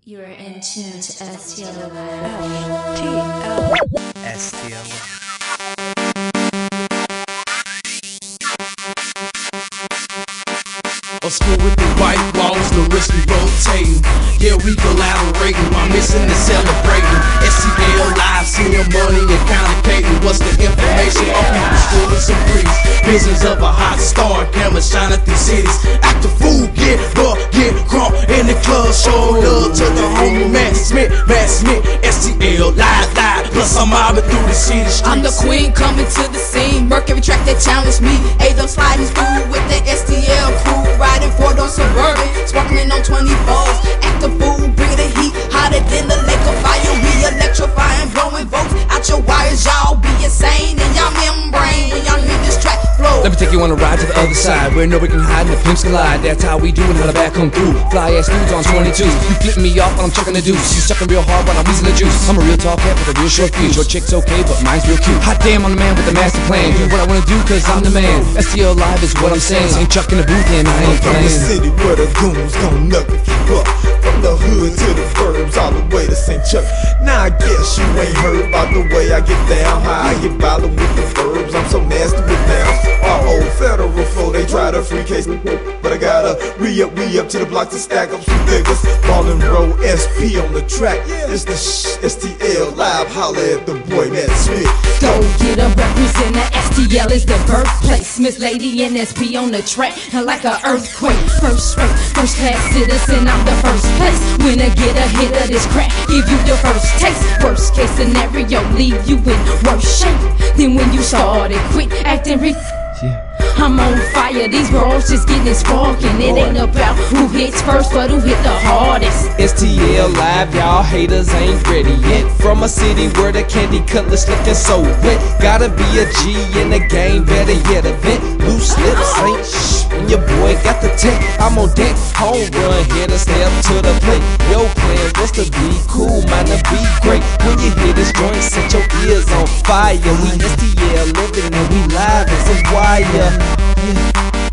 You are in tune to STL Live. STL. A school with the white walls, the wrist we rotating. Yeah, we collaborating while missing and celebrating. STL Live, seeing money and contemplating. What's the information on people's schools and breeze? Visions of a hot star, camera shining through cities. Act the fool, get buck, get crunk in the club. Show love to the homie Matt Smith, STL Live, plus I'm mobbing through the city streets. I'm the queen coming to the scene. Mercury track that challenged me. A-Dub sliding through with the STL crew. Riding Ford on Suburban, sparkling on 24s. Act the fool, bring the heat, hotter than the lake of fire. We electrifying, blowing volts out your wires. Y'all be insane in y'all membrane when y'all hear this track flow. Let me take you on a ride to the other side, where nobody can hide and the pimps collide. That's how we do it, how the back come through. Fly ass dudes on 22s. You flipping me off while I'm chucking the deuce. You sucking real hard while I'm wheezing the juice. I'm a real tall cat with a real short fuse. Your chick's okay, but mine's real cute. Hot damn, I'm the man with the master plan. Do what I wanna do, cause I'm the man. STL Live is what I'm saying. Ain't chucking the booth and I ain't From the playing. city where the goons gon' never keep up. From the hood to the burbs, all the way to St. Chuck. Now I guess you ain't heard about the way I get down. How I get violent with the verbs, I'm so nasty with nouns. Our old federal flow, they try to free case me, but I gotta re-up to the block to stack up some figures. Ballin' roll SP on the track, it's the STL Live, holla at the boy Matt Smith. Go get a represent the STL is the birthplace. Miss Lady and SP on the track like an earthquake. First rate, first class citizen, I'm the first place. When I get a hit of this crack, give you your first taste. Worst case scenario, leave you in worse shape than when you started. Quit acting I'm on fire, these bros just getting sparking. It ain't about who hits first, but who hit the hardest. STL Live, y'all haters ain't ready yet. From a city where the candy cutlass looking so wet. Gotta be a G in the game, better yet a vet. Loose lips ain't shh, when your boy got the tech. I'm on deck, home run, hit a step to the plate. Yo plan was to be cool, mine to be great. When you hear this joint, set your ears on fire. We STL living and we live as a wire.